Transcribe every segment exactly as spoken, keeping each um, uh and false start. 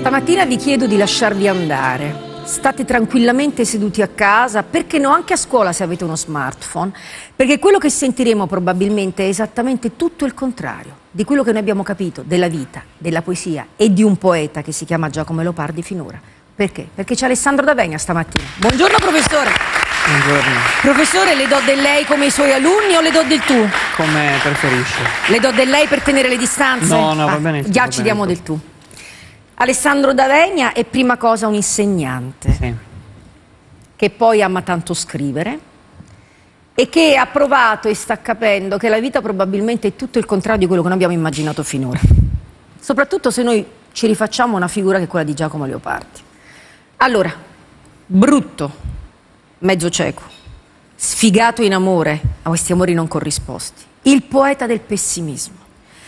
Stamattina vi chiedo di lasciarvi andare. State tranquillamente seduti a casa, perché no, anche a scuola se avete uno smartphone, perché quello che sentiremo probabilmente è esattamente tutto il contrario di quello che noi abbiamo capito della vita, della poesia e di un poeta che si chiama Giacomo Leopardi finora. Perché? Perché c'è Alessandro D'Avegna stamattina. Buongiorno professore. Buongiorno. Professore, le do del lei come i suoi alunni o le do del tu? Come preferisce. Le do del lei per tenere le distanze? No, no, ah, va bene. Già va ci bene diamo del tu. Alessandro D'Avegna è prima cosa un insegnante, sì. che poi ama tanto scrivere e che ha provato e sta capendo che la vita probabilmente è tutto il contrario di quello che noi abbiamo immaginato finora. Soprattutto se noi ci rifacciamo una figura che è quella di Giacomo Leopardi. Allora, brutto, mezzo cieco, sfigato in amore, a questi amori non corrisposti, il poeta del pessimismo.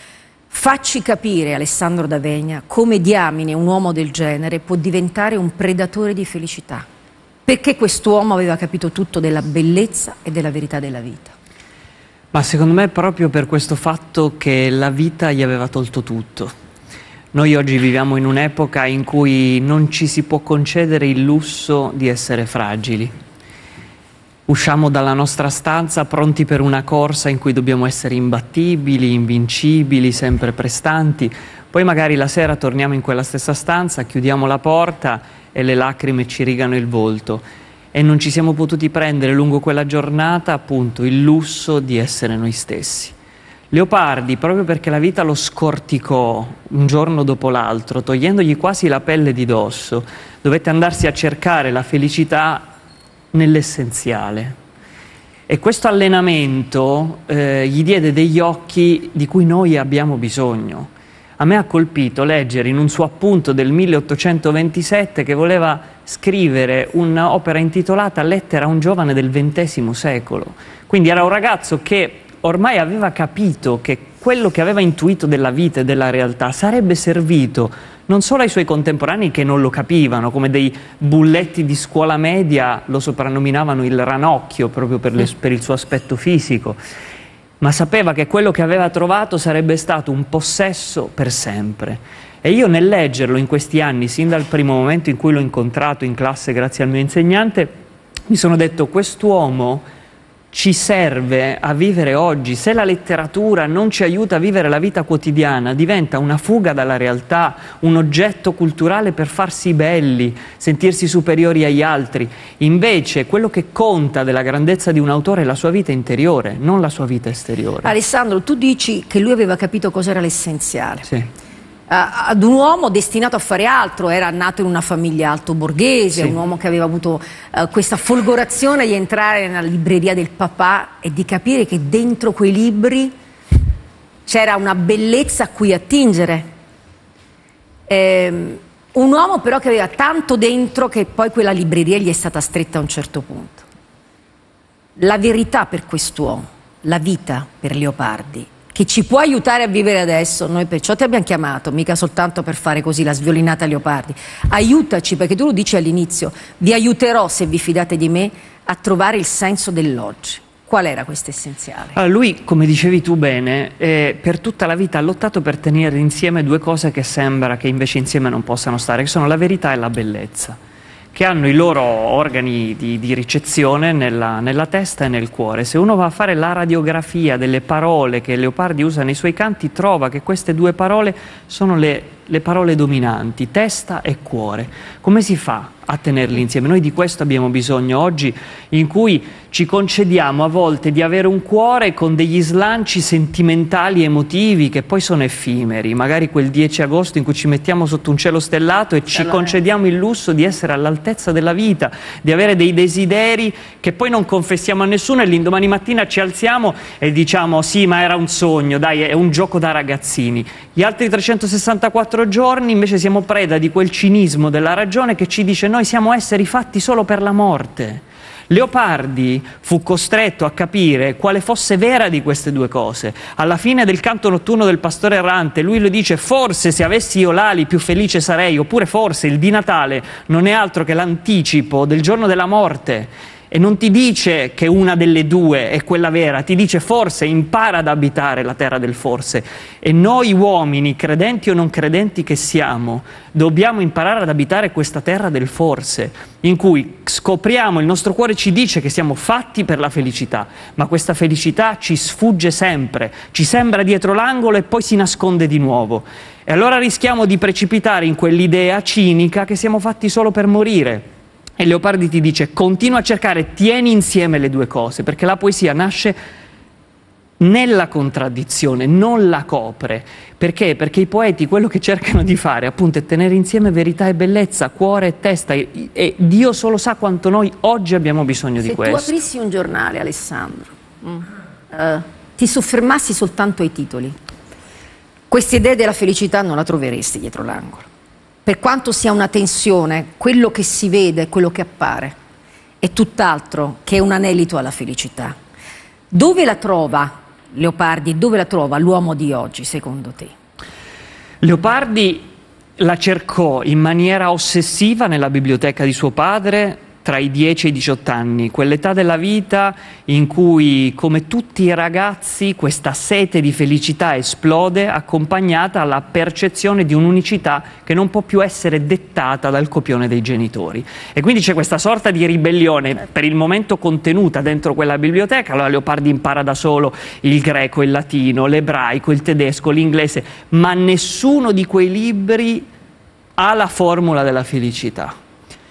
Facci capire, Alessandro D'Avegna, come diamine un uomo del genere può diventare un predatore di felicità. Perché quest'uomo aveva capito tutto della bellezza e della verità della vita. Ma secondo me è proprio per questo fatto che la vita gli aveva tolto tutto. Noi oggi viviamo in un'epoca in cui non ci si può concedere il lusso di essere fragili. Usciamo dalla nostra stanza pronti per una corsa in cui dobbiamo essere imbattibili, invincibili, sempre prestanti. Poi magari la sera torniamo in quella stessa stanza, chiudiamo la porta e le lacrime ci rigano il volto. E non ci siamo potuti prendere lungo quella giornata, appunto, il lusso di essere noi stessi. Leopardi, proprio perché la vita lo scorticò un giorno dopo l'altro, togliendogli quasi la pelle di dosso, dovette andarsi a cercare la felicità nell'essenziale. E questo allenamento eh, gli diede degli occhi di cui noi abbiamo bisogno. A me ha colpito leggere in un suo appunto del milleottocentoventisette che voleva scrivere un'opera intitolata Lettera a un giovane del ventesimo secolo. Quindi era un ragazzo che ormai aveva capito che quello che aveva intuito della vita e della realtà sarebbe servito non solo ai suoi contemporanei che non lo capivano, come dei bulletti di scuola media lo soprannominavano il ranocchio proprio per, le, per il suo aspetto fisico, ma sapeva che quello che aveva trovato sarebbe stato un possesso per sempre. E io nel leggerlo in questi anni, sin dal primo momento in cui l'ho incontrato in classe grazie al mio insegnante, mi sono detto: quest'uomo ci serve a vivere oggi. Se la letteratura non ci aiuta a vivere la vita quotidiana, diventa una fuga dalla realtà, un oggetto culturale per farsi belli, sentirsi superiori agli altri. Invece quello che conta della grandezza di un autore è la sua vita interiore, non la sua vita esteriore. Alessandro, tu dici che lui aveva capito cos'era l'essenziale. Sì. Uh, ad un uomo destinato a fare altro, era nato in una famiglia alto borghese, sì. Un uomo che aveva avuto uh, questa folgorazione di entrare nella libreria del papà e di capire che dentro quei libri c'era una bellezza a cui attingere. Ehm, un uomo però che aveva tanto dentro che poi quella libreria gli è stata stretta a un certo punto. La verità per quest'uomo, la vita per Leopardi, che ci può aiutare a vivere adesso, noi perciò ti abbiamo chiamato, mica soltanto per fare così la sviolinata a Leopardi. Aiutaci, perché tu lo dici all'inizio, vi aiuterò, se vi fidate di me, a trovare il senso dell'oggi. Qual era questo essenziale? Allora, lui, come dicevi tu bene, eh, per tutta la vita ha lottato per tenere insieme due cose che sembra che invece insieme non possano stare, che sono la verità e la bellezza, che hanno i loro organi di, di ricezione nella, nella testa e nel cuore. Se uno va a fare la radiografia delle parole che Leopardi usa nei suoi canti, trova che queste due parole sono le, le parole dominanti, testa e cuore. Come si fa a tenerli insieme? Noi di questo abbiamo bisogno oggi, in cui ci concediamo a volte di avere un cuore con degli slanci sentimentali, emotivi, che poi sono effimeri. Magari quel dieci agosto in cui ci mettiamo sotto un cielo stellato e ci concediamo il lusso di essere all'altezza della vita, di avere dei desideri che poi non confessiamo a nessuno, e l'indomani mattina ci alziamo e diciamo: sì, ma era un sogno, dai, è un gioco da ragazzini. Gli altri trecentosessantaquattro giorni invece siamo preda di quel cinismo della ragione che ci dice: noi siamo esseri fatti solo per la morte. Leopardi fu costretto a capire quale fosse vera di queste due cose. Alla fine del canto notturno del pastore errante lui lo dice: forse se avessi io l'ali più felice sarei, oppure forse il di Natale non è altro che l'anticipo del giorno della morte. e non ti dice che una delle due è quella vera, ti dice forse, impara ad abitare la terra del forse. E noi uomini, credenti o non credenti che siamo, dobbiamo imparare ad abitare questa terra del forse, in cui scopriamo, il nostro cuore ci dice che siamo fatti per la felicità, ma questa felicità ci sfugge sempre, ci sembra dietro l'angolo e poi si nasconde di nuovo. E allora rischiamo di precipitare in quell'idea cinica che siamo fatti solo per morire. E Leopardi ti dice: continua a cercare, tieni insieme le due cose, perché la poesia nasce nella contraddizione, non la copre. Perché? Perché i poeti quello che cercano di fare appunto è tenere insieme verità e bellezza, cuore e testa, e, e Dio solo sa quanto noi oggi abbiamo bisogno Se di questo. Se tu aprissi un giornale, Alessandro, mm. uh, ti soffermassi soltanto ai titoli, questa idea della felicità non la troveresti dietro l'angolo. Per quanto sia una tensione, quello che si vede, quello che appare, è tutt'altro che un anelito alla felicità. Dove la trova Leopardi, dove la trova l'uomo di oggi, secondo te? Leopardi la cercò in maniera ossessiva nella biblioteca di suo padre tra i dieci e i diciotto anni, quell'età della vita in cui, come tutti i ragazzi, questa sete di felicità esplode, accompagnata alla percezione di un'unicità che non può più essere dettata dal copione dei genitori. E quindi c'è questa sorta di ribellione, per il momento contenuta dentro quella biblioteca. Allora Leopardi impara da solo il greco, il latino, l'ebraico, il tedesco, l'inglese, ma nessuno di quei libri ha la formula della felicità.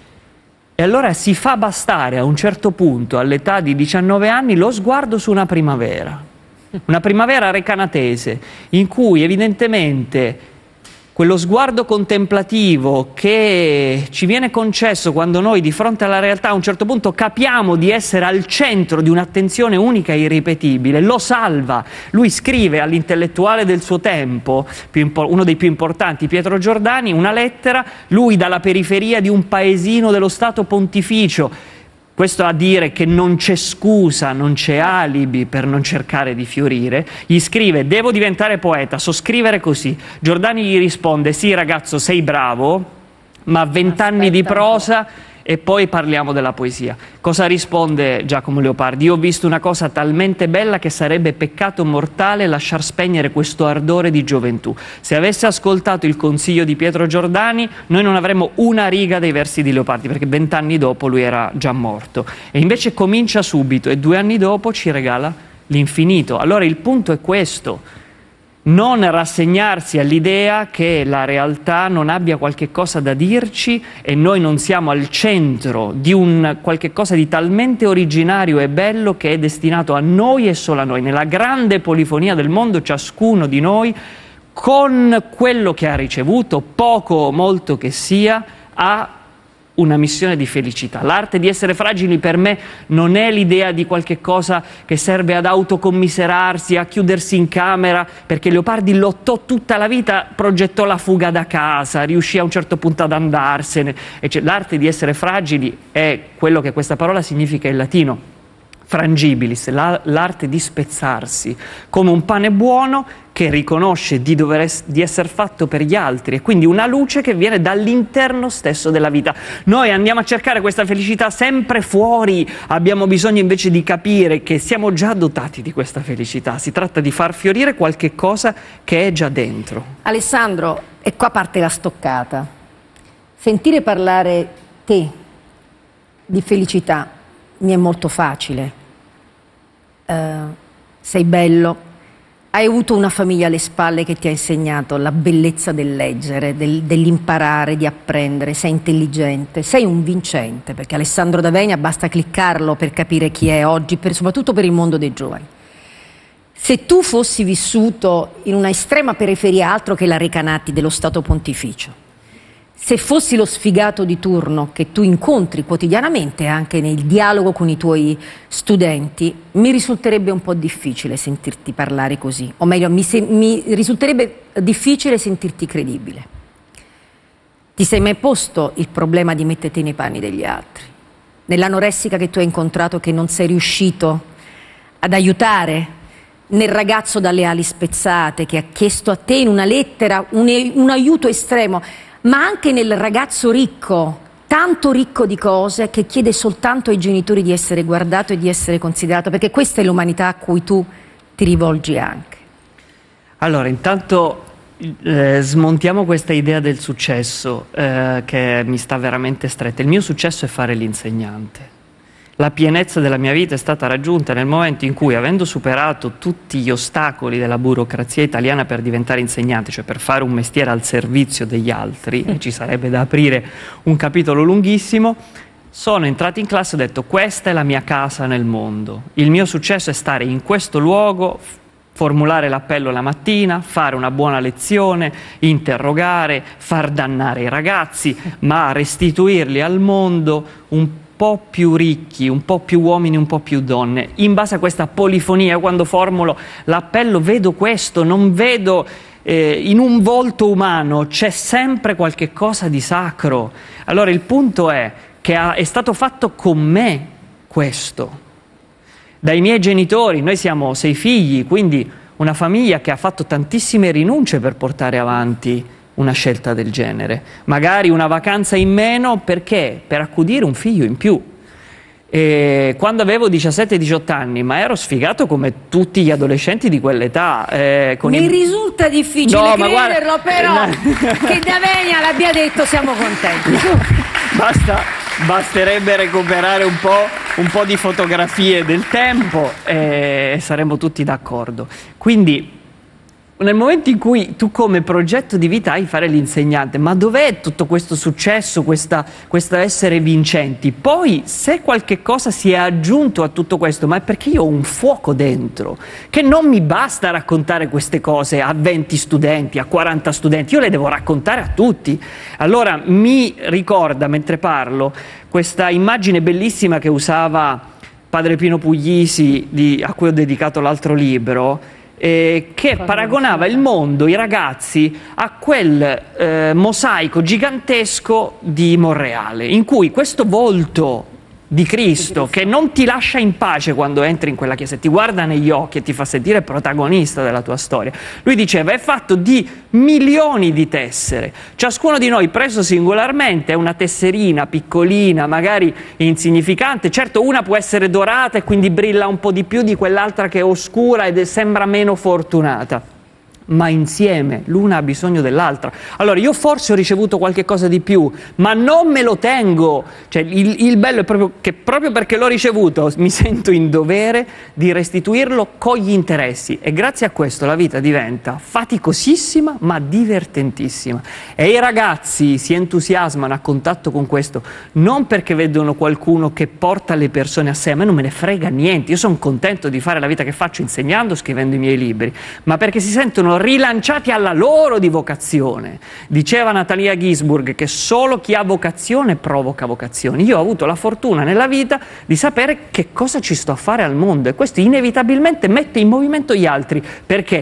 E allora si fa bastare a un certo punto, all'età di diciannove anni, lo sguardo su una primavera, una primavera recanatese, in cui evidentemente quello sguardo contemplativo che ci viene concesso quando noi di fronte alla realtà a un certo punto capiamo di essere al centro di un'attenzione unica e irripetibile, lo salva. Lui scrive all'intellettuale del suo tempo, uno dei più importanti, Pietro Giordani, una lettera, lui dalla periferia di un paesino dello Stato Pontificio. Questo a dire che non c'è scusa, non c'è alibi per non cercare di fiorire. Gli scrive: devo diventare poeta, so scrivere così. Giordani gli risponde: sì ragazzo, sei bravo, ma vent'anni di prosa e poi parliamo della poesia. Cosa risponde Giacomo Leopardi? Io ho visto una cosa talmente bella che sarebbe peccato mortale lasciar spegnere questo ardore di gioventù. Se avesse ascoltato il consiglio di Pietro Giordani, noi non avremmo una riga dei versi di Leopardi, perché vent'anni dopo lui era già morto. E invece comincia subito e due anni dopo ci regala l'infinito. Allora il punto è questo: non rassegnarsi all'idea che la realtà non abbia qualche cosa da dirci e noi non siamo al centro di un qualche cosa di talmente originario e bello che è destinato a noi e solo a noi. Nella grande polifonia del mondo, ciascuno di noi, con quello che ha ricevuto, poco o molto che sia, ha una missione di felicità. L'arte di essere fragili per me non è l'idea di qualche cosa che serve ad autocommiserarsi, a chiudersi in camera, perché Leopardi lottò tutta la vita, progettò la fuga da casa, riuscì a un certo punto ad andarsene. L'arte di essere fragili è quello che questa parola significa in latino, frangibilis, l'arte di spezzarsi, come un pane buono che riconosce di, dover es- di essere fatto per gli altri, e quindi una luce che viene dall'interno stesso della vita. Noi andiamo a cercare questa felicità sempre fuori, abbiamo bisogno invece di capire che siamo già dotati di questa felicità, si tratta di far fiorire qualche cosa che è già dentro. Alessandro, e qua parte la stoccata. Sentire parlare te di felicità mi è molto facile. Uh, sei bello, hai avuto una famiglia alle spalle che ti ha insegnato la bellezza del leggere, del, dell'imparare, di apprendere, sei intelligente, sei un vincente, perché Alessandro D'Avenia basta cliccarlo per capire chi è oggi, per, soprattutto per il mondo dei giovani. Se tu fossi vissuto in una estrema periferia, altro che la Recanati dello Stato Pontificio, se fossi lo sfigato di turno che tu incontri quotidianamente anche nel dialogo con i tuoi studenti, mi risulterebbe un po' difficile sentirti parlare così, o meglio, mi, se, mi risulterebbe difficile sentirti credibile. Ti sei mai posto il problema di metterti nei panni degli altri? Nell'anoressica che tu hai incontrato, che non sei riuscito ad aiutare, nel ragazzo dalle ali spezzate che ha chiesto a te in una lettera un, un aiuto estremo, ma anche nel ragazzo ricco tanto ricco di cose, che chiede soltanto ai genitori di essere guardato e di essere considerato, perché questa è l'umanità a cui tu ti rivolgi anche. Allora, intanto eh, smontiamo questa idea del successo eh, che mi sta veramente stretta. Il mio successo è fare l'insegnante. La pienezza della mia vita è stata raggiunta nel momento in cui, avendo superato tutti gli ostacoli della burocrazia italiana per diventare insegnante, cioè per fare un mestiere al servizio degli altri, e ci sarebbe da aprire un capitolo lunghissimo, sono entrato in classe e ho detto: questa è la mia casa nel mondo, il mio successo è stare in questo luogo, formulare l'appello la mattina, fare una buona lezione, interrogare, far dannare i ragazzi, ma restituirli al mondo un po' un po' più ricchi, un po' più uomini, un po' più donne. In base a questa polifonia, quando formulo l'appello, vedo questo, non vedo eh, in un volto umano, c'è sempre qualche cosa di sacro. Allora il punto è che ha, è stato fatto con me questo, dai miei genitori. Noi siamo sei figli, quindi una famiglia che ha fatto tantissime rinunce per portare avanti una scelta del genere, magari una vacanza in meno, perché? Per accudire un figlio in più. E quando avevo diciassette diciotto anni, ma ero sfigato come tutti gli adolescenti di quell'età. Eh, Mi i... risulta difficile no, crederlo, guarda... però che Davenia l'abbia detto, siamo contenti. Basta, basterebbe recuperare un po', un po' di fotografie del tempo e saremmo tutti d'accordo. Quindi, nel momento in cui tu come progetto di vita hai fare l'insegnante, ma dov'è tutto questo successo, questa, questo essere vincenti? Poi, se qualche cosa si è aggiunto a tutto questo, ma è perché io ho un fuoco dentro, che non mi basta raccontare queste cose a venti studenti, a quaranta studenti, io le devo raccontare a tutti. Allora mi ricorda, mentre parlo, questa immagine bellissima che usava Padre Pino Puglisi, di, a cui ho dedicato l'altro libro, Eh, che paragonava il mondo, i ragazzi, a quel eh, mosaico gigantesco di Monreale, in cui questo volto di Cristo, che non ti lascia in pace quando entri in quella chiesa, ti guarda negli occhi e ti fa sentire protagonista della tua storia. Lui diceva: è fatto di milioni di tessere, ciascuno di noi preso singolarmente è una tesserina piccolina, magari insignificante. Certo, una può essere dorata e quindi brilla un po' di più di quell'altra che è oscura ed è, sembra meno fortunata, ma insieme l'una ha bisogno dell'altra. Allora io forse ho ricevuto qualche cosa di più, ma non me lo tengo. Cioè, il, il bello è proprio che proprio perché l'ho ricevuto mi sento in dovere di restituirlo con gli interessi, e grazie a questo la vita diventa faticosissima ma divertentissima, e i ragazzi si entusiasmano a contatto con questo non perché vedono qualcuno che porta le persone a sé. A me non me ne frega niente, io sono contento di fare la vita che faccio insegnando, scrivendo i miei libri, ma perché si sentono rilanciati alla loro di vocazione. Diceva Natalia Ginzburg che solo chi ha vocazione provoca vocazioni. Io ho avuto la fortuna nella vita di sapere che cosa ci sto a fare al mondo, e questo inevitabilmente mette in movimento gli altri. Perché?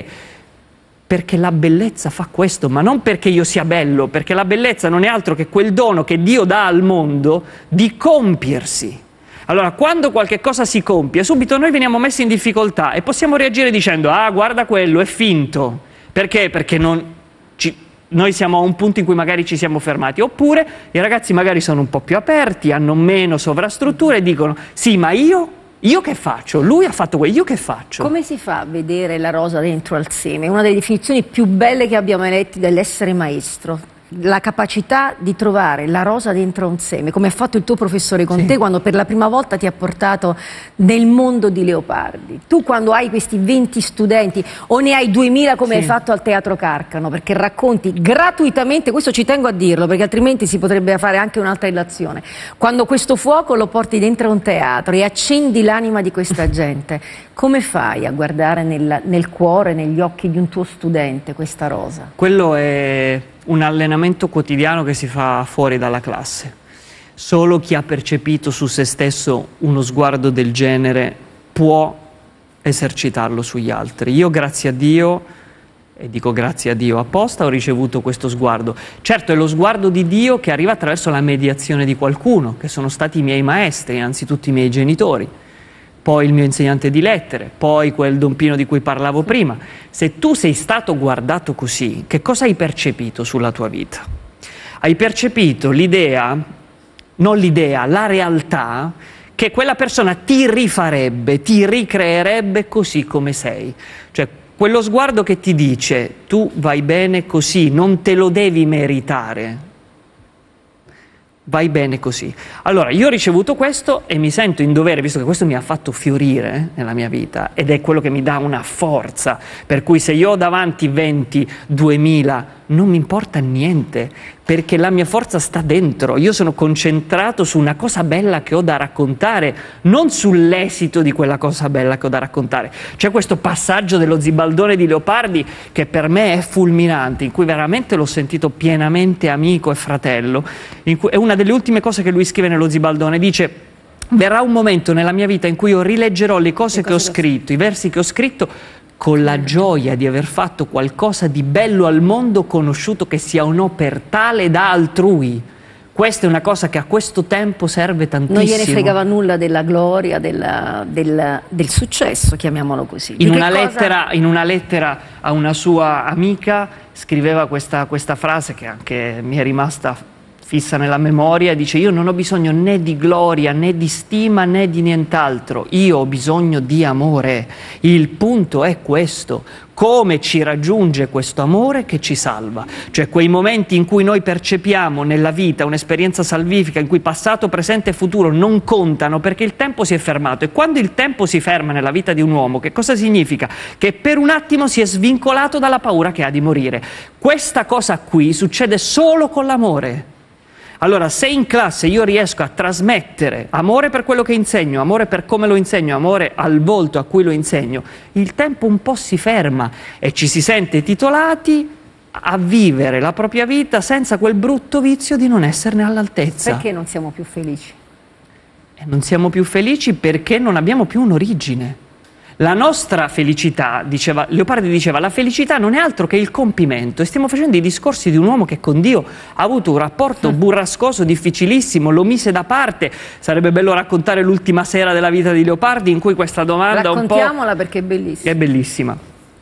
Perché la bellezza fa questo, ma non perché io sia bello, perché la bellezza non è altro che quel dono che Dio dà al mondo di compiersi. Allora, quando qualche cosa si compie, subito noi veniamo messi in difficoltà e possiamo reagire dicendo: ah, guarda quello, è finto. Perché? Perché non ci, noi siamo a un punto in cui magari ci siamo fermati. Oppure i ragazzi magari sono un po' più aperti, hanno meno sovrastrutture e dicono: sì, ma io, io che faccio? Lui ha fatto quello, io che faccio? Come si fa a vedere la rosa dentro al seme? Una delle definizioni più belle che abbiamo mai letto dell'essere maestro. La capacità di trovare la rosa dentro un seme, come ha fatto il tuo professore con sì. te quando per la prima volta ti ha portato nel mondo di Leopardi. Tu, quando hai questi venti studenti, o ne hai duemila come sì. hai fatto al Teatro Carcano, perché racconti gratuitamente, questo ci tengo a dirlo perché altrimenti si potrebbe fare anche un'altra illazione, quando questo fuoco lo porti dentro un teatro e accendi l'anima di questa gente, come fai a guardare nel, nel cuore, negli occhi di un tuo studente questa rosa? Quello è un allenamento quotidiano che si fa fuori dalla classe. Solo chi ha percepito su se stesso uno sguardo del genere può esercitarlo sugli altri. Io, grazie a Dio, e dico grazie a Dio apposta, ho ricevuto questo sguardo. Certo, è lo sguardo di Dio che arriva attraverso la mediazione di qualcuno, che sono stati i miei maestri, anzitutto i miei genitori, poi il mio insegnante di lettere, poi quel Don Pino di cui parlavo prima. Se tu sei stato guardato così, che cosa hai percepito sulla tua vita? Hai percepito l'idea non l'idea, la realtà, che quella persona ti rifarebbe, ti ricreerebbe così come sei. Cioè, quello sguardo che ti dice tu vai bene così, non te lo devi meritare, vai bene così. Allora, io ho ricevuto questo e mi sento in dovere, visto che questo mi ha fatto fiorire nella mia vita ed è quello che mi dà una forza, per cui se io ho davanti venti, duemila, non mi importa niente, perché la mia forza sta dentro. Io sono concentrato su una cosa bella che ho da raccontare, non sull'esito di quella cosa bella che ho da raccontare. C'è questo passaggio dello Zibaldone di Leopardi che per me è fulminante, in cui veramente l'ho sentito pienamente amico e fratello. In cui, è una delle ultime cose che lui scrive nello Zibaldone, dice: verrà un momento nella mia vita in cui io rileggerò le cose, le cose che ho scritto, i versi che ho scritto, con la gioia di aver fatto qualcosa di bello al mondo conosciuto che si aunò per tale da altrui. Questa è una cosa che a questo tempo serve tantissimo. Non gliene fregava nulla della gloria, della, del, del successo, chiamiamolo così. In una, lettera, in una lettera a una sua amica scriveva questa, questa frase che anche mi è rimasta fissa nella memoria, dice: io non ho bisogno né di gloria, né di stima, né di nient'altro, io ho bisogno di amore. Il punto è questo: come ci raggiunge questo amore che ci salva. Cioè quei momenti in cui noi percepiamo nella vita un'esperienza salvifica, in cui passato, presente e futuro non contano perché il tempo si è fermato. E quando il tempo si ferma nella vita di un uomo, che cosa significa? Che per un attimo si è svincolato dalla paura che ha di morire. Questa cosa qui succede solo con l'amore. Allora, se in classe io riesco a trasmettere amore per quello che insegno, amore per come lo insegno, amore al volto a cui lo insegno, il tempo un po' si ferma e ci si sente titolati a vivere la propria vita senza quel brutto vizio di non esserne all'altezza. Perché non siamo più felici? E non siamo più felici perché non abbiamo più un'origine. La nostra felicità, diceva, Leopardi diceva, la felicità non è altro che il compimento, e stiamo facendo i discorsi di un uomo che con Dio ha avuto un rapporto burrascoso, difficilissimo, lo mise da parte. Sarebbe bello raccontare l'ultima sera della vita di Leopardi in cui questa domanda un po'... Raccontiamola perché è bellissima. È bellissima.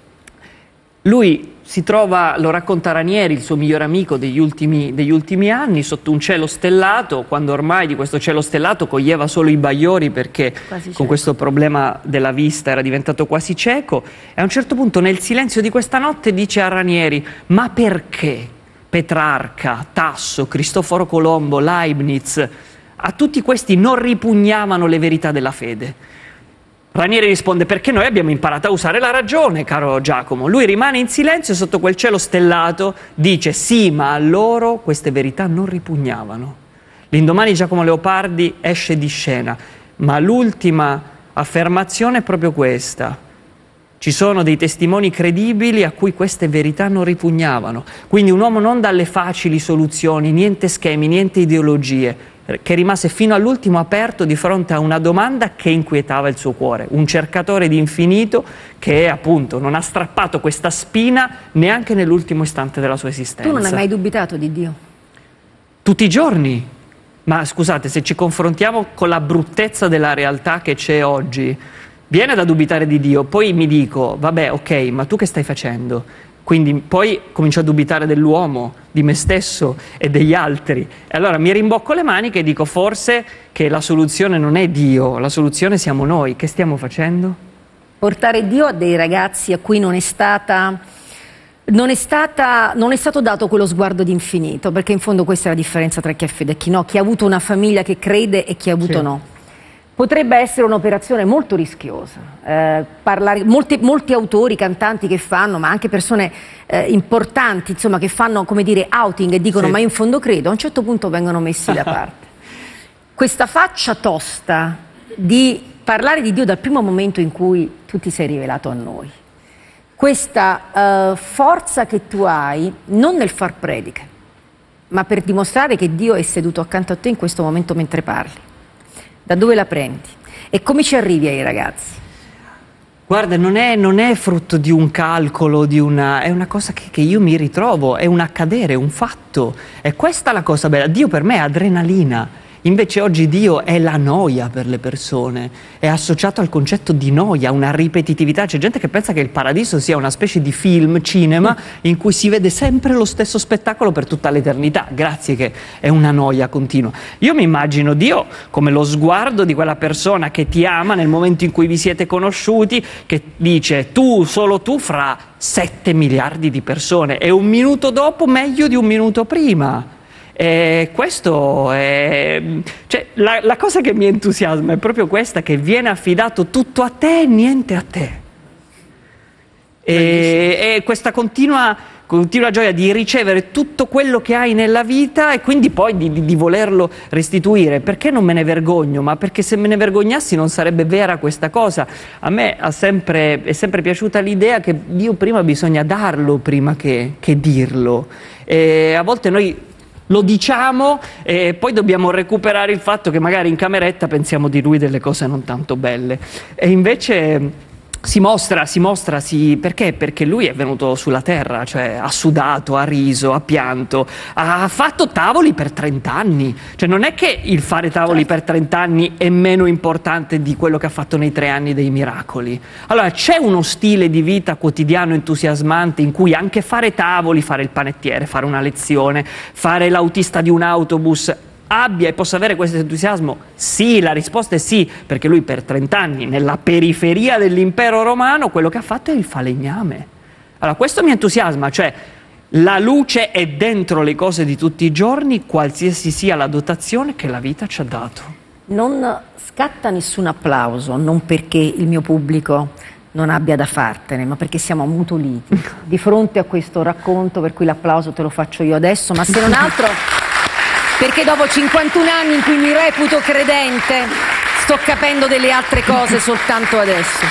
Lui si trova, lo racconta Ranieri, il suo migliore amico degli ultimi, degli ultimi anni, sotto un cielo stellato, quando ormai di questo cielo stellato coglieva solo i bagliori perché con questo problema della vista era diventato quasi cieco. E a un certo punto nel silenzio di questa notte dice a Ranieri: ma perché Petrarca, Tasso, Cristoforo Colombo, Leibniz, a tutti questi non ripugnavano le verità della fede? Ranieri risponde: perché noi abbiamo imparato a usare la ragione, caro Giacomo. Lui rimane in silenzio e sotto quel cielo stellato dice: sì, ma a loro queste verità non ripugnavano. L'indomani Giacomo Leopardi esce di scena, ma l'ultima affermazione è proprio questa: ci sono dei testimoni credibili a cui queste verità non ripugnavano. Quindi un uomo non dalle facili soluzioni, niente schemi, niente ideologie, che rimase fino all'ultimo aperto di fronte a una domanda che inquietava il suo cuore, un cercatore di infinito che appunto non ha strappato questa spina neanche nell'ultimo istante della sua esistenza. Tu non hai mai dubitato di Dio? Tutti i giorni. Ma scusate, se ci confrontiamo con la bruttezza della realtà che c'è oggi, viene da dubitare di Dio. Poi mi dico: vabbè, ok, ma tu che stai facendo? Quindi poi comincio a dubitare dell'uomo, di me stesso e degli altri. E allora mi rimbocco le maniche e dico: forse che la soluzione non è Dio, la soluzione siamo noi. Che stiamo facendo? Portare Dio a dei ragazzi a cui non è stata, non è stata, non è stato dato quello sguardo di infinito, perché in fondo questa è la differenza tra chi ha fede e chi no, chi ha avuto una famiglia che crede e chi ha avuto sì. no. Potrebbe essere un'operazione molto rischiosa, eh, parlare, molti, molti autori, cantanti che fanno, ma anche persone eh, importanti, insomma, che fanno, come dire, outing e dicono: sì, ma io in fondo credo, a un certo punto vengono messi da parte. Questa faccia tosta di parlare di Dio dal primo momento in cui tu ti sei rivelato a noi, questa eh, forza che tu hai, non nel far prediche, ma per dimostrare che Dio è seduto accanto a te in questo momento mentre parli. Da dove la prendi? E come ci arrivi ai ragazzi? Guarda, non è, non è frutto di un calcolo, di una, è una cosa che, che io mi ritrovo, è un accadere, un fatto. E questa è la cosa bella. Dio per me è adrenalina. Invece oggi Dio è la noia per le persone, è associato al concetto di noia, una ripetitività. C'è gente che pensa che il paradiso sia una specie di film, cinema, in cui si vede sempre lo stesso spettacolo per tutta l'eternità, grazie che è una noia continua. Io mi immagino Dio come lo sguardo di quella persona che ti ama nel momento in cui vi siete conosciuti, che dice tu, solo tu, fra sette miliardi di persone, e un minuto dopo meglio di un minuto prima. E questo è, cioè, la, la cosa che mi entusiasma è proprio questa, che viene affidato tutto a te e niente a te. E, e questa continua, continua gioia di ricevere tutto quello che hai nella vita e quindi poi di, di, di volerlo restituire. Perché non me ne vergogno? Ma perché se me ne vergognassi non sarebbe vera questa cosa. A me ha sempre, è sempre piaciuta l'idea che Dio prima bisogna darlo prima che, che dirlo. E a volte noi lo diciamo e poi dobbiamo recuperare il fatto che magari in cameretta pensiamo di lui delle cose non tanto belle. E invece si mostra, si mostra, si... perché? Perché lui è venuto sulla terra, cioè ha sudato, ha riso, ha pianto, ha fatto tavoli per trent'anni. Cioè non è che il fare tavoli per trent'anni è meno importante di quello che ha fatto nei tre anni dei miracoli. Allora c'è uno stile di vita quotidiano entusiasmante in cui anche fare tavoli, fare il panettiere, fare una lezione, fare l'autista di un autobus abbia e possa avere questo entusiasmo? Sì, la risposta è sì, perché lui per trent'anni nella periferia dell'impero romano quello che ha fatto è il falegname. Allora questo mi entusiasma, cioè la luce è dentro le cose di tutti i giorni, qualsiasi sia la dotazione che la vita ci ha dato. Non scatta nessun applauso, non perché il mio pubblico non abbia da fartene, ma perché siamo ammutoliti di fronte a questo racconto, per cui l'applauso te lo faccio io adesso, ma se non altro perché dopo cinquantuno anni in cui mi reputo credente sto capendo delle altre cose soltanto adesso.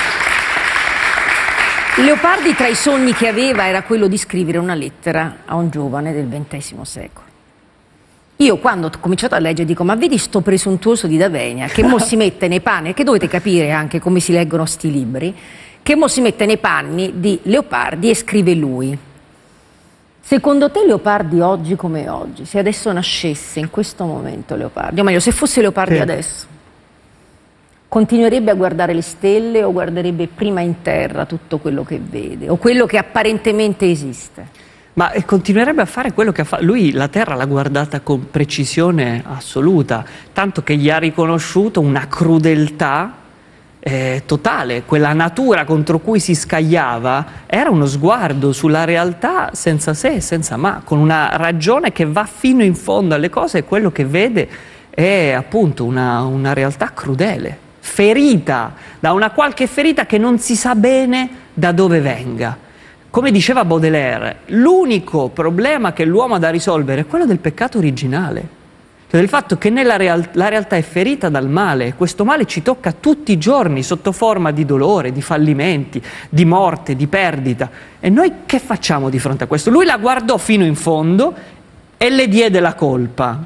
Leopardi, tra i sogni che aveva era quello di scrivere una lettera a un giovane del ventesimo secolo. Io quando ho cominciato a leggere dico, ma vedi sto presuntuoso di D'Avenia che mo si mette nei panni, che dovete capire anche come si leggono sti libri, che mo si mette nei panni di Leopardi e scrive lui. Secondo te Leopardi oggi come oggi, se adesso nascesse in questo momento Leopardi, o meglio se fosse Leopardi sì. adesso, continuerebbe a guardare le stelle o guarderebbe prima in terra tutto quello che vede o quello che apparentemente esiste? Ma continuerebbe a fare quello che ha fatto. Lui la terra l'ha guardata con precisione assoluta, tanto che gli ha riconosciuto una crudeltà Eh, totale. Quella natura contro cui si scagliava era uno sguardo sulla realtà senza se e senza ma, con una ragione che va fino in fondo alle cose, e quello che vede è appunto una, una realtà crudele, ferita da una qualche ferita che non si sa bene da dove venga. Come diceva Baudelaire, l'unico problema che l'uomo ha da risolvere è quello del peccato originale, del fatto che nella real- la realtà è ferita dal male. Questo male ci tocca tutti i giorni sotto forma di dolore, di fallimenti, di morte, di perdita. E noi che facciamo di fronte a questo? Lui la guardò fino in fondo e le diede la colpa.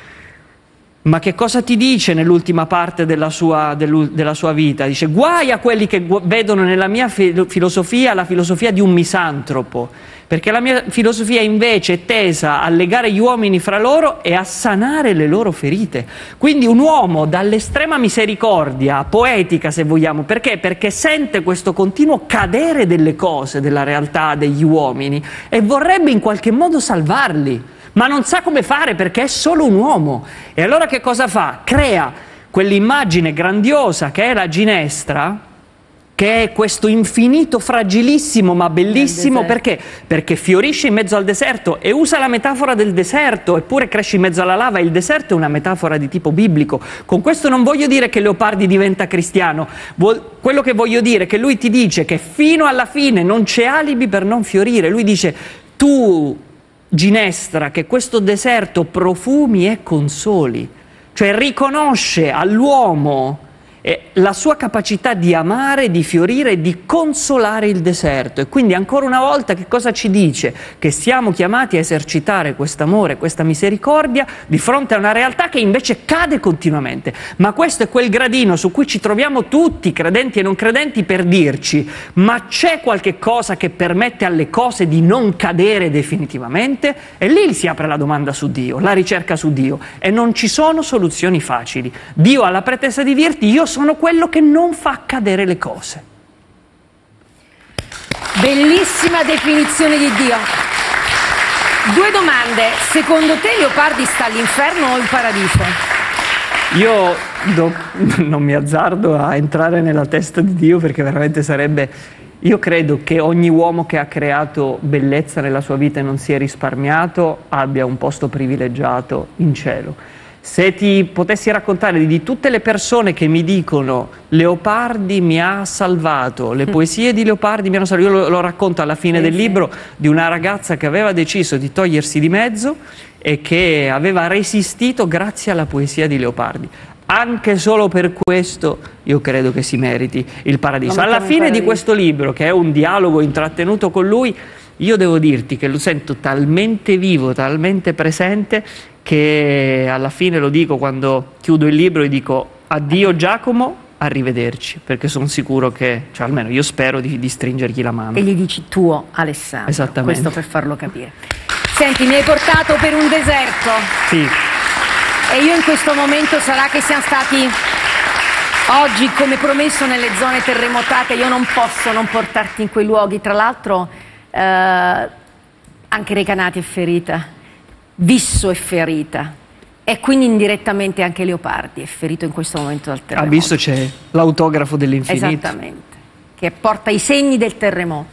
Ma che cosa ti dice nell'ultima parte della sua, della sua vita? Dice: guai a quelli che gu- vedono nella mia fi- filosofia la filosofia di un misantropo, perché la mia filosofia invece è tesa a legare gli uomini fra loro e a sanare le loro ferite. Quindi un uomo dall'estrema misericordia, poetica se vogliamo, perché? Perché sente questo continuo cadere delle cose, della realtà degli uomini, e vorrebbe in qualche modo salvarli, ma non sa come fare perché è solo un uomo. E allora che cosa fa? Crea quell'immagine grandiosa che è la ginestra, che è questo infinito fragilissimo ma bellissimo. Perché? Perché fiorisce in mezzo al deserto, e usa la metafora del deserto, eppure cresce in mezzo alla lava. Il deserto è una metafora di tipo biblico. Con questo non voglio dire che Leopardi diventa cristiano, quello che voglio dire è che lui ti dice che fino alla fine non c'è alibi per non fiorire. Lui dice: tu ginestra, che questo deserto profumi e consoli, cioè riconosce all'uomo eh, la sua capacità di amare, di fiorire e di consolare il deserto. E quindi ancora una volta che cosa ci dice? Che siamo chiamati a esercitare quest'amore, questa misericordia di fronte a una realtà che invece cade continuamente. Ma questo è quel gradino su cui ci troviamo tutti, credenti e non credenti, per dirci: ma c'è qualche cosa che permette alle cose di non cadere definitivamente? E lì si apre la domanda su Dio, la ricerca su Dio, e non ci sono soluzioni facili. Dio ha la pretesa di dirti: io sono quello che non fa cadere le cose. Bellissima definizione di Dio. Due domande: secondo te Leopardi sta all'inferno o in paradiso? Io do, non mi azzardo a entrare nella testa di Dio, perché veramente sarebbe... Io credo che ogni uomo che ha creato bellezza nella sua vita e non si è risparmiato abbia un posto privilegiato in cielo. Se ti potessi raccontare di tutte le persone che mi dicono Leopardi mi ha salvato, le poesie di Leopardi mi hanno salvato, io lo, lo racconto alla fine del libro di una ragazza che aveva deciso di togliersi di mezzo e che aveva resistito grazie alla poesia di Leopardi. Anche solo per questo io credo che si meriti il paradiso. Alla fine di questo libro, che è un dialogo intrattenuto con lui, io devo dirti che lo sento talmente vivo, talmente presente, che alla fine lo dico quando chiudo il libro e dico: addio Giacomo, arrivederci, perché sono sicuro che, cioè almeno io spero di, di stringergli la mano. E gli dici tuo Alessandro. Esattamente. Questo per farlo capire. Senti, mi hai portato per un deserto. Sì. E io in questo momento, sarà che siamo stati oggi, come promesso, nelle zone terremotate, io non posso non portarti in quei luoghi. Tra l'altro eh, anche Recanati è ferita, Visso è ferita, e quindi indirettamente anche Leopardi è ferito in questo momento dal terremoto. Ha visto, c'è l'autografo dell'infinito. Esattamente, che porta i segni del terremoto.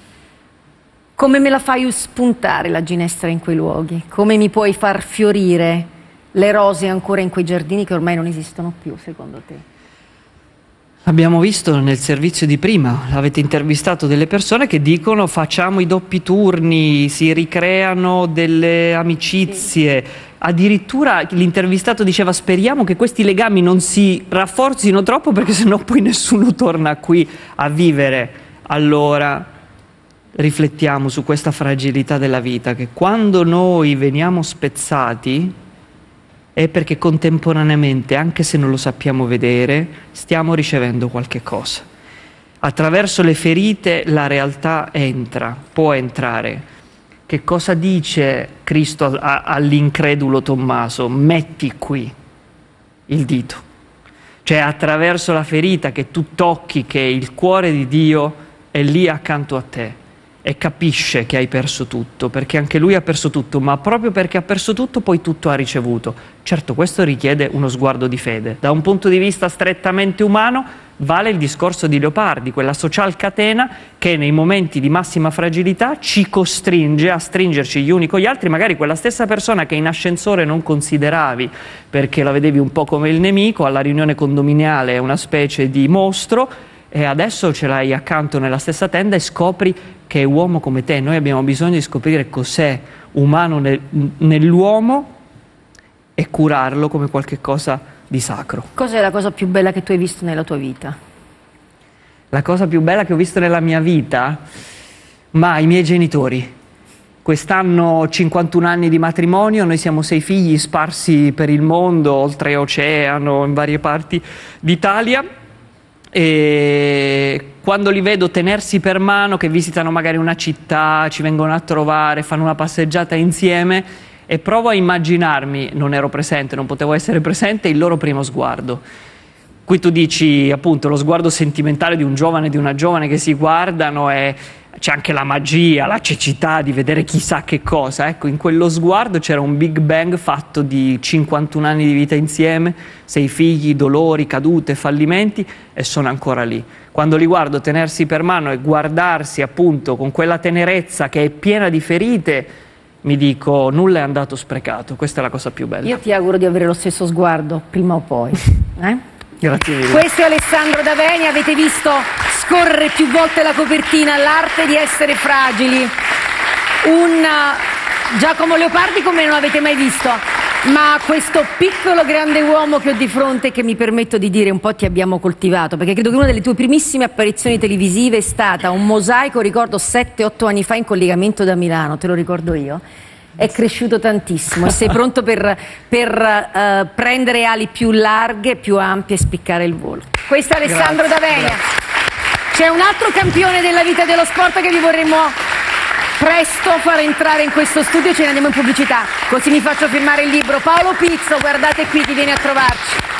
Come me la fai spuntare la ginestra in quei luoghi? Come mi puoi far fiorire le rose ancora in quei giardini che ormai non esistono più, secondo te? Abbiamo visto nel servizio di prima, avete intervistato delle persone che dicono: facciamo i doppi turni, si ricreano delle amicizie. Sì. Addirittura l'intervistato diceva: speriamo che questi legami non si rafforzino troppo, perché sennò poi nessuno torna qui a vivere. Allora riflettiamo su questa fragilità della vita, che quando noi veniamo spezzati è perché contemporaneamente, anche se non lo sappiamo vedere, stiamo ricevendo qualche cosa. Attraverso le ferite la realtà entra, può entrare. Che cosa dice Cristo all'incredulo Tommaso? Metti qui il dito. Cioè, attraverso la ferita che tu tocchi, che il cuore di Dio è lì accanto a te, e capisce che hai perso tutto, perché anche lui ha perso tutto, ma proprio perché ha perso tutto poi tutto ha ricevuto. Certo, questo richiede uno sguardo di fede. Da un punto di vista strettamente umano vale il discorso di Leopardi, quella social catena che nei momenti di massima fragilità ci costringe a stringerci gli uni con gli altri, magari quella stessa persona che in ascensore non consideravi perché la vedevi un po' come il nemico, alla riunione condominiale è una specie di mostro, e adesso ce l'hai accanto nella stessa tenda e scopri che è uomo come te. Noi abbiamo bisogno di scoprire cos'è umano nel, nell'uomo e curarlo come qualche cosa di sacro. Cos'è la cosa più bella che tu hai visto nella tua vita? La cosa più bella che ho visto nella mia vita? Ma i miei genitori. Quest'anno cinquantuno anni di matrimonio, noi siamo sei figli sparsi per il mondo, oltreoceano, in varie parti d'Italia. E quando li vedo tenersi per mano, che visitano magari una città, ci vengono a trovare, fanno una passeggiata insieme, e provo a immaginarmi, non ero presente, non potevo essere presente, il loro primo sguardo. Qui tu dici appunto lo sguardo sentimentale di un giovane e di una giovane che si guardano, e c'è anche la magia, la cecità di vedere chissà che cosa. Ecco, in quello sguardo c'era un Big Bang fatto di cinquantuno anni di vita insieme, sei figli, dolori, cadute, fallimenti, e sono ancora lì. Quando li guardo tenersi per mano e guardarsi appunto con quella tenerezza che è piena di ferite, mi dico: nulla è andato sprecato. Questa è la cosa più bella. Io ti auguro di avere lo stesso sguardo prima o poi. Eh? Grazie mille. Questo è Alessandro D'Avenia, avete visto scorrere più volte la copertina, L'arte di essere fragili, un Giacomo Leopardi come non avete mai visto. Ma questo piccolo grande uomo che ho di fronte, che mi permetto di dire un po' ti abbiamo coltivato, perché credo che una delle tue primissime apparizioni televisive è stata un mosaico, ricordo sette otto anni fa in collegamento da Milano, te lo ricordo io. È cresciuto tantissimo e sei pronto per, per uh, prendere ali più larghe, più ampie e spiccare il volo. Questo è Alessandro D'Avenia. C'è un altro campione della vita e dello sport che vi vorremmo presto far entrare in questo studio, ce ne andiamo in pubblicità, così mi faccio firmare il libro. Paolo Pizzo, guardate qui, chi viene a trovarci.